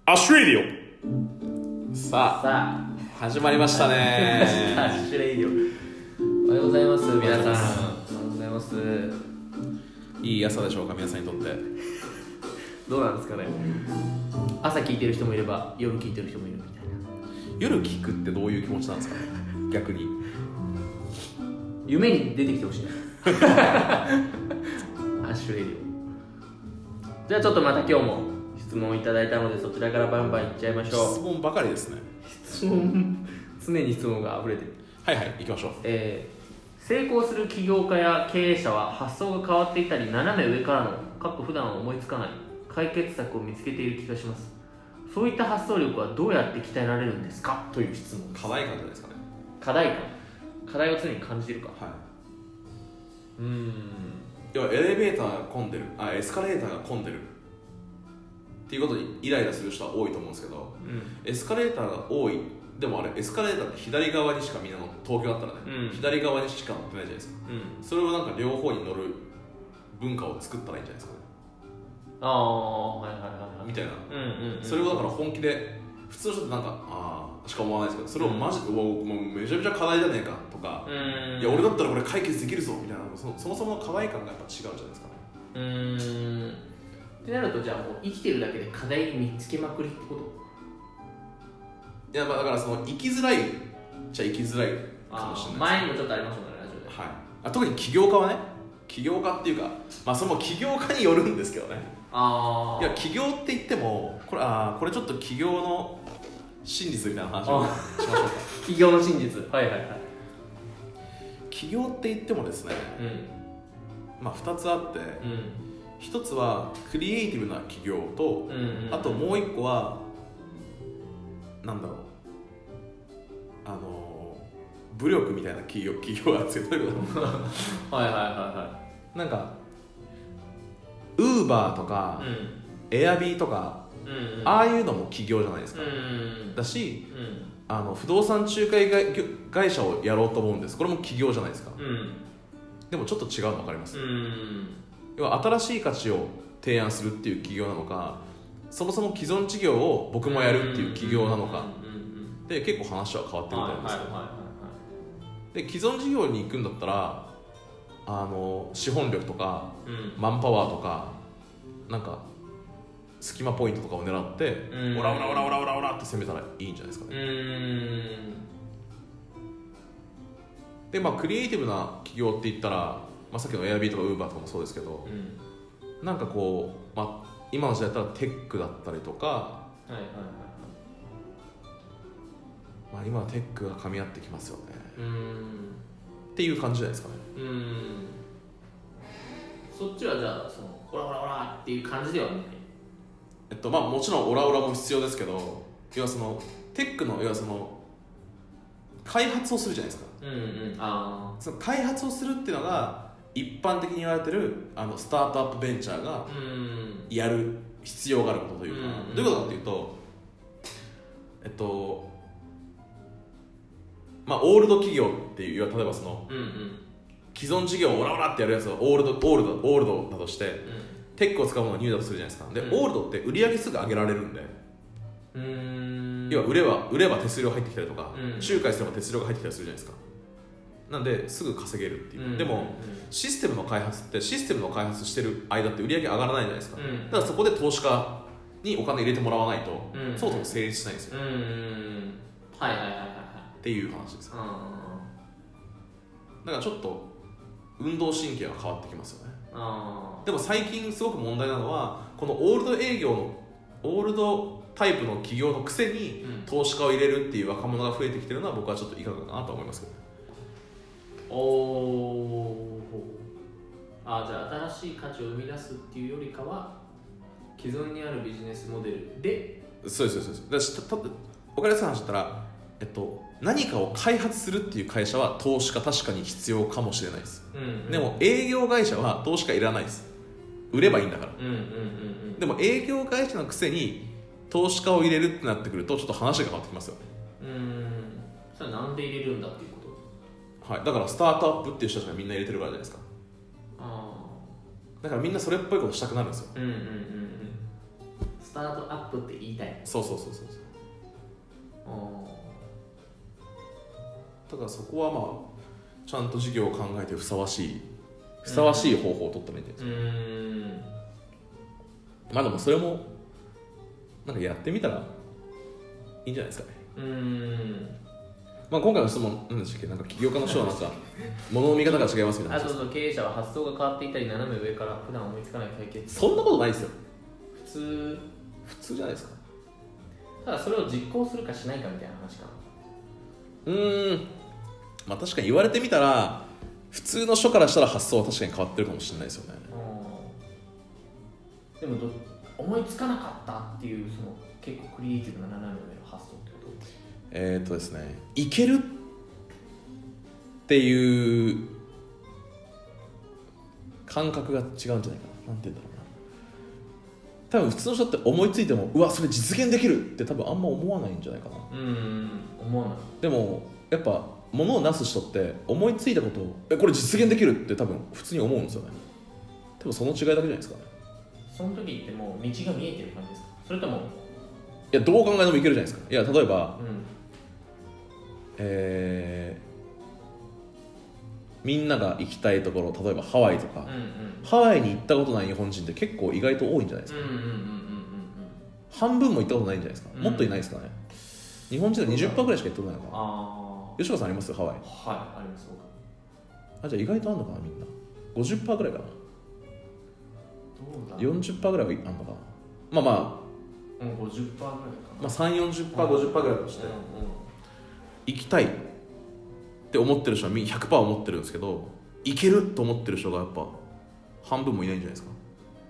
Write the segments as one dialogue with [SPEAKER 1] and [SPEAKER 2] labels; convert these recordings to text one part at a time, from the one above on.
[SPEAKER 1] アッシュレディオ。さあ始まりましたね
[SPEAKER 2] アッシュレディオ。おはようございます皆さん。おはようございます。
[SPEAKER 1] いい朝でしょうか皆さんにとって。
[SPEAKER 2] どうなんですかね。朝聞いてる人もいれば夜聞いてる人もいるみたいな。
[SPEAKER 1] 夜聞くってどういう気持ちなんですかね。逆に
[SPEAKER 2] 夢に出てきてほしいアッシュレディオ。じゃあちょっとまた今日も質問いただいたのでそちらからバンバンいっちゃいましょう。
[SPEAKER 1] 質問ばかりですね。
[SPEAKER 2] 質問常に質問が溢れてる。
[SPEAKER 1] はいはい行きましょう。
[SPEAKER 2] 成功する起業家や経営者は発想が変わっていたり斜め上からの普段は思いつかない解決策を見つけている気がします。そういった発想力はどうやって鍛えられるんですかという質問です。
[SPEAKER 1] 課題感じゃないですかね。
[SPEAKER 2] 課題を常に感じてるか。
[SPEAKER 1] はい。要はエレベーターが混んでる、エスカレーターが混んでるっていうことにイライラする人は多いと思うんですけど、エスカレーターが多い。でもあれエスカレーターって左側にしかみんなの東京だったらね、左側にしか乗ってないじゃないですか、それをなんか両方に乗る文化を作ったらいいんじゃないですかね。
[SPEAKER 2] はいはいはいはい
[SPEAKER 1] みたいな、それをだから本気で普通の人ってなんかしか思わないですけど、それをマジで、もうめちゃめちゃ課題じゃねえかとか、いや俺だったらこれ解決できるぞみたいな、そもそもの課題感がやっぱ違うじゃないですかね。
[SPEAKER 2] ってなるとじゃあもう生きてるだけで課題見つけまくりってこと？
[SPEAKER 1] いやまあだからその生きづらいじゃ生きづらいかもしれないです。
[SPEAKER 2] 前にもちょっとありましたもんねラジオで。
[SPEAKER 1] はい。特に起業家はね、起業家っていうかまあその起業家によるんですけどね。いや起業って言ってもこれちょっと起業の真実みたいな話をしましょうか。
[SPEAKER 2] 起業の真実。はいはいはい。
[SPEAKER 1] 起業って言ってもですね、まあ2つあって、1つはクリエイティブな起業と、あともう1個はなんだろう、武力みたいな企業がつけてる
[SPEAKER 2] はいはいはいはい。
[SPEAKER 1] なんかウーバーとか、エアビーとか、ああいうのも起業じゃないですか、だし、不動産仲介会社をやろうと思うんです。これも起業じゃないですか、でもちょっと違うの分かります、要は新しい価値を提案するっていう起業なのか、そもそも既存事業を僕もやるっていう起業なのかで結構話は変わってるみたいですけど、で既存事業に行くんだったら資本力とか、マンパワーとかなんか隙間ポイントとかを狙って、オラオラオラオラオラオラって攻めたらいいんじゃないですかね。でまあクリエイティブな企業って言ったら、まあ、さっきの Airb とか Uber とかもそうですけど、なんかこう、まあ、今の時代だったらテックだったりとか、まあ、今はテックが噛み合ってきますよねっていう感じじゃないですかね。
[SPEAKER 2] そっちはじゃあそのオラオラオラっていう感じではない。
[SPEAKER 1] まあもちろんオラオラも必要ですけど、要はそのテックの要はその開発をするじゃないですか。その開発をするっていうのが一般的に言われてるスタートアップベンチャーがやる必要があることというか、どういうことかっていうとまあオールド企業っていう、例えばその、既存事業をオラオラってやるやつをオールドだとして、テックを使うものがニューだとするじゃないですか。で、オールドって売り上げすぐ上げられるんで、要は売れば手数料入ってきたりとか、仲介すれば手数料が入ってきたりするじゃないですか。なんですぐ稼げるっていう、でもシステムの開発してる間って売り上げ上がらないじゃないですか、だからそこで投資家にお金入れてもらわないと、そもそも成立しないんですよ、っていう話です、だからちょっと運動神経が変わってきますよね。でも最近すごく問題なのは、このオールドタイプの企業のくせに投資家を入れるっていう若者が増えてきてるのは、僕はちょっといかがかなと思いますけどね。
[SPEAKER 2] じゃあ新しい価値を生み出すっていうよりかは既存にあるビジネスモデルで。
[SPEAKER 1] そうですだし、分かりやすい話だったら、何かを開発するっていう会社は投資家確かに必要かもしれないです、でも営業会社は投資家いらないです。売ればいいんだから、でも営業会社のくせに投資家を入れるってなってくるとちょっと話が変わってきますよね。
[SPEAKER 2] それはなんで入れるんだっていうこと？
[SPEAKER 1] はい、だからスタートアップっていう人たちがみんな入れてるからじゃないですか。だからみんなそれっぽいことしたくなるんですよ。
[SPEAKER 2] スタートアップって言いたい。
[SPEAKER 1] そうだからそこはまあちゃんと事業を考えてふさわしい方法を取ったらいいんですよ。まあでもそれもなんかやってみたらいいんじゃないですかね。まあ、今回の質問なんでしたっけ、なんか起業家の人はなんか物の見方が違いますみたいな。
[SPEAKER 2] 経営者は発想が変わっていたり斜め上から普段思いつかない解決。
[SPEAKER 1] そんなことないですよ。
[SPEAKER 2] 普
[SPEAKER 1] 通じゃないですか。
[SPEAKER 2] ただそれを実行するかしないかみたいな話かな。
[SPEAKER 1] まあ確かに言われてみたら普通の人からしたら発想は確かに変わってるかもしれないですよね。
[SPEAKER 2] でも思いつかなかったっていうその結構クリエイティブな斜め上の発想ってこと？
[SPEAKER 1] ですね、いけるっていう感覚が違うんじゃないかな。なんて言うんだろうな。多分普通の人って思いついてもうわそれ実現できるって多分あんま思わないんじゃないかな。
[SPEAKER 2] 思わない。
[SPEAKER 1] でもやっぱ物をなす人って思いついたことをこれ実現できるって多分普通に思うんですよね。多分その違いだけじゃないですかね。そ
[SPEAKER 2] の時ってもう道が見えてる感じですか？それとも
[SPEAKER 1] いやどう考えてもいけるじゃないですか。いや例えば、みんなが行きたいところ、例えばハワイとか、ハワイに行ったことない日本人って結構意外と多いんじゃないですか。半分も行ったことないんじゃないですか。もっといないですかね。日本人の 20% ぐらいしか行ったことないのかな。吉川さんあります？ハワイ。
[SPEAKER 2] はい、あります。
[SPEAKER 1] じゃあ意外とあるのかな。みんな 50% ぐらいかな。40% ぐらいはあるのかな。まあ、
[SPEAKER 2] 50% ぐらいかな。
[SPEAKER 1] まあ 3、40%、50% ぐらいとして、行きたいって思ってる人は 100% 思ってるんですけど、行けると思ってる人がやっぱ半分もいないんじゃないですか。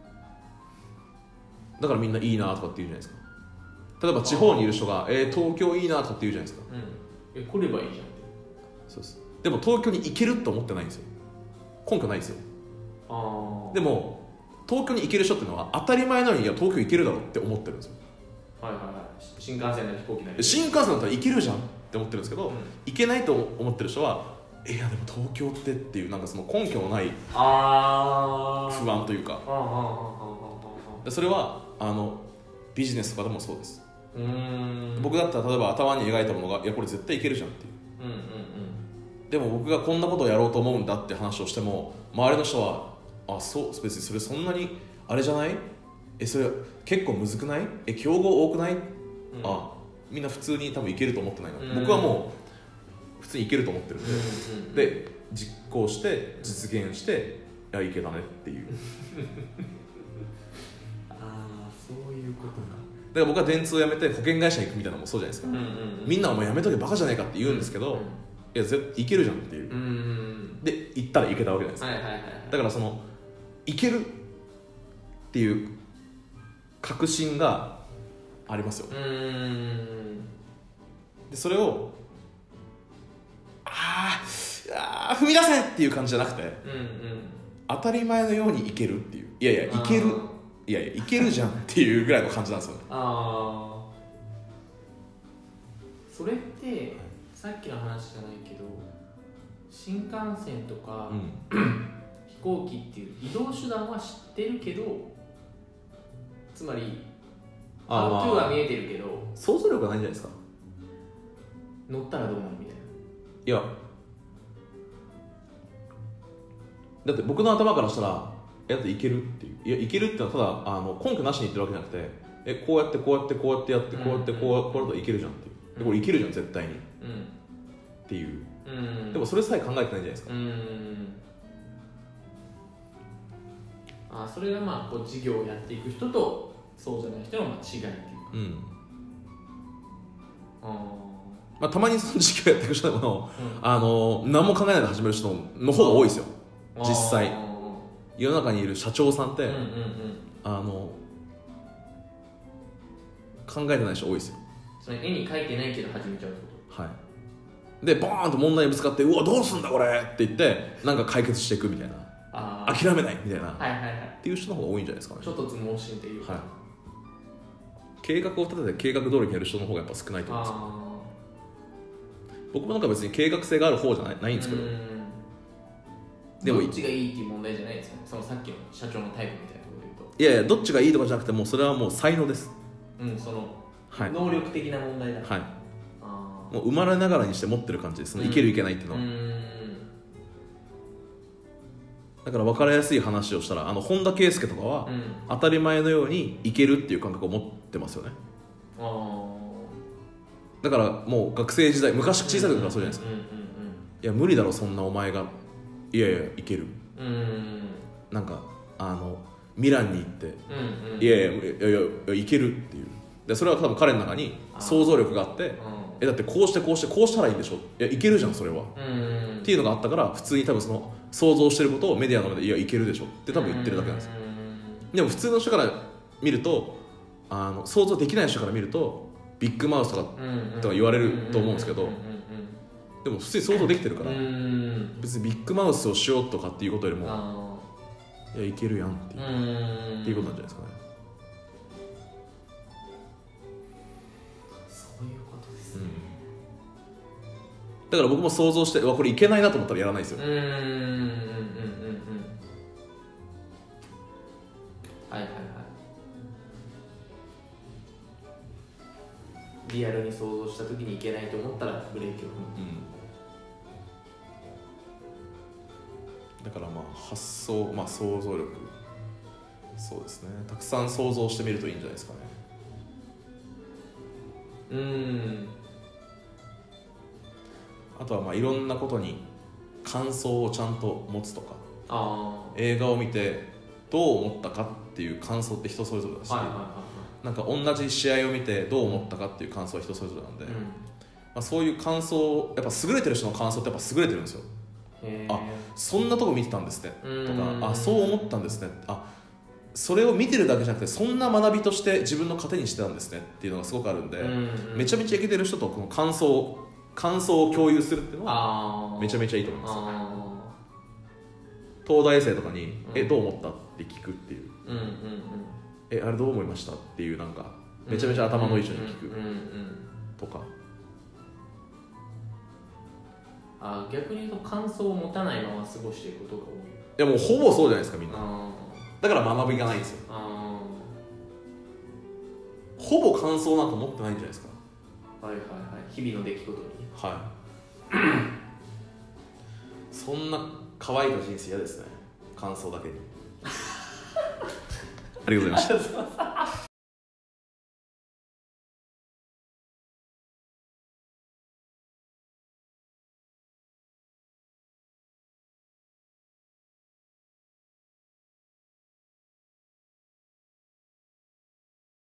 [SPEAKER 1] だからみんないいなとかって言うじゃないですか。例えば地方にいる人が東京いいなとかって言うじゃないですか。
[SPEAKER 2] 来ればいいじゃんって。
[SPEAKER 1] そうです。でも東京に行けると思ってないんですよ。根拠ないですよ。でも東京に行ける人っていうのは当たり前のようにいや東京行けるだろうって思ってるんですよ。
[SPEAKER 2] 新幹線なり飛行機なり。
[SPEAKER 1] 新幹線だったら行けるじゃんって思ってるんですけど、行けないと思ってる人はいやでも東京ってっていうなんかその根拠のない不安というか、それはビジネスとかでもそうです。僕だったら例えば頭に描いたものがいやこれ絶対いけるじゃんっていう、でも僕がこんなことをやろうと思うんだって話をしても周りの人はそう別にそれそんなにあれじゃないそれ結構むずくない競合多くない、みんな普通に多分いけると思ってないの、僕はもう普通にいけると思ってるんで、で実行して実現していけたねっていう
[SPEAKER 2] そういうことか。
[SPEAKER 1] だから僕は電通を辞めて保険会社に行くみたいなのもそうじゃないですか、みんなお前辞めとけバカじゃないかって言うんですけど、いやいけるじゃんっていう、で行ったらいけたわけじゃないですか、だからそのいけるっていう確信がありますよ。でそれを踏み出せっていう感じじゃなくて、当たり前のようにいけるっていう、いやいける、いけるじゃんっていうぐらいの感じなんですよね。
[SPEAKER 2] それってさっきの話じゃないけど新幹線とか、飛行機っていう移動手段は知ってるけど、つまりハウトゥーは見えてるけど
[SPEAKER 1] 想像力がないんじゃないですか。
[SPEAKER 2] 乗ったらどうなるみたいな。
[SPEAKER 1] いやだって僕の頭からしたらだっていけるっていう、いやいけるってのはただ根拠なしに言ってるわけじゃなくて、こうやってこうやってこうやってやってこうやってこうやるといけるじゃんっていう、でこれいけるじゃん絶対に、っていう、でもそれさえ考えてないじゃないですか。
[SPEAKER 2] それがまあこう事業をやっていく人とそうじゃない人の違いっていうか、
[SPEAKER 1] まあ、たまにその事業やっていく人でも、何も考えないで始める人の方が多いですよ実際。世の中にいる社長さんって、考えてない人多いですよ。
[SPEAKER 2] それ絵に描いてないけど始めちゃうってこと。
[SPEAKER 1] でバーンと問題にぶつかってうわどうすんだこれって言ってなんか解決していくみたいな、諦めないみたいな、っていう人の方が多いんじゃないですかね。
[SPEAKER 2] ちょっとつ盲信っていうか、
[SPEAKER 1] 計画を立てて計画通りにやる人の方がやっぱ少ないと思います。僕もなんか別に計画性がある方じゃないんですけど、
[SPEAKER 2] でもどっちがいいっていう問題じゃないですかね。そのさっきの社長のタイプみたいなところで言うと、
[SPEAKER 1] いやどっちがいいとかじゃなくてもうそれはもう才能です。
[SPEAKER 2] その、
[SPEAKER 1] はい、
[SPEAKER 2] 能力的な問題だ。
[SPEAKER 1] はい、もう生まれながらにして持ってる感じです。そのいけるいけないっていうのは、だから分かりやすい話をしたら本田圭佑とかは、当たり前のようにいけるっていう感覚を持ってますよね。だからもう学生時代昔小さい時からそうじゃないですか。いや無理だろそんなお前が、いやいやいける、なんかミランに行って、いやいやいやいやいけるっていう。でそれは多分彼の中に想像力があって、だってこうしてこうしてこうしたらいいんでしょ、いやいけるじゃんそれは、っていうのがあったから、普通に多分その想像してることをメディアの前でいやいけるでしょって多分言ってるだけなんですよ。でも普通の人から見ると想像できない人から見るとビッグマウスとか言われると思うんですけど、でも普通に想像できてるから、別にビッグマウスをしようとかっていうことよりもいやいけるやんっていうことなんじゃないですかね。
[SPEAKER 2] そういうことですね、
[SPEAKER 1] だから僕も想像してこれいけないなと思ったらやらないですよ。
[SPEAKER 2] はいはいはい。リアルに想像した時にいけないと思ったらブレーキを踏む、
[SPEAKER 1] だからまあ発想、想像力、そうですね、たくさん想像してみるといいんじゃないですかね。あとはいろんなことに感想をちゃんと持つとか、映画を見てどう思ったかっていう感想って人それぞれだし、なんか同じ試合を見てどう思ったかっていう感想は人それぞれなんで、そういう感想、やっぱ優れてる人の感想ってやっぱ優れてるんですよ。そんなとこ見てたんですねとか、そう思ったんですね、それを見てるだけじゃなくてそんな学びとして自分の糧にしてたんですねっていうのがすごくあるんで、めちゃめちゃイケてる人とこの感想を共有するっていうのはめちゃめちゃいいと思います。東大生とかにどう思ったって聞くっていう、あれどう思いましたっていう、なんかめちゃめちゃ頭のいい人に聞くとか、
[SPEAKER 2] 逆に言うと感想を持たないまま過ごしていくことが多い。
[SPEAKER 1] いやもうほぼそうじゃないですかみんな。だから学びがないんですよ。ほぼ感想なんか持ってないんじゃないですか。
[SPEAKER 2] 日々の出来事に。
[SPEAKER 1] そんな乾いた人生嫌ですね、感想だけに。ありがとうございました。